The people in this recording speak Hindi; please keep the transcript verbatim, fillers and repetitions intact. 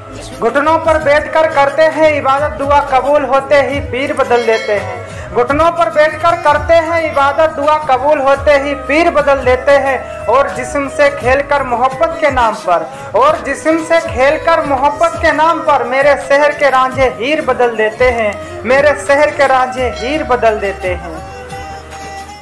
घुटनों पर बैठकर करते हैं इबादत, दुआ कबूल होते ही पीर बदल देते हैं। घुटनों पर बैठकर करते हैं इबादत, दुआ कबूल होते ही पीर बदल देते हैं। और जिस्म से खेलकर मोहब्बत के नाम पर और जिस्म से खेलकर मोहब्बत के नाम पर मेरे शहर के रांझे हीर बदल देते हैं, मेरे शहर के रांझे हीर बदल देते हैं।